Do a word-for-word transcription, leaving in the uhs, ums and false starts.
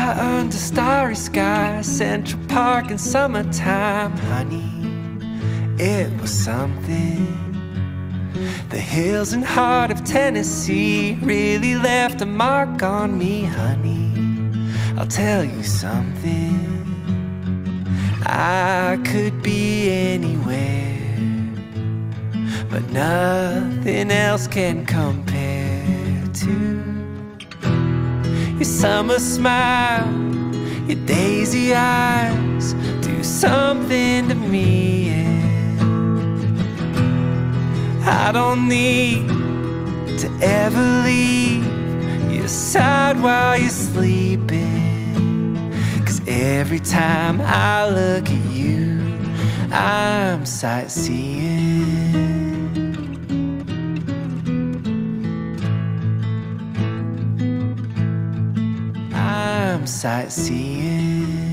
under starry skies, Central Park in summertime. Honey, it was something. The hills and heart of Tennessee really left a mark on me. Honey, I'll tell you something. I could be anywhere, but nothing else can compare to your summer smile, your daisy eyes do something to me, yeah. I don't need to ever leave your side while you're sleeping, 'cause every time I look at you, I'm sightseeing. I'm sightseeing.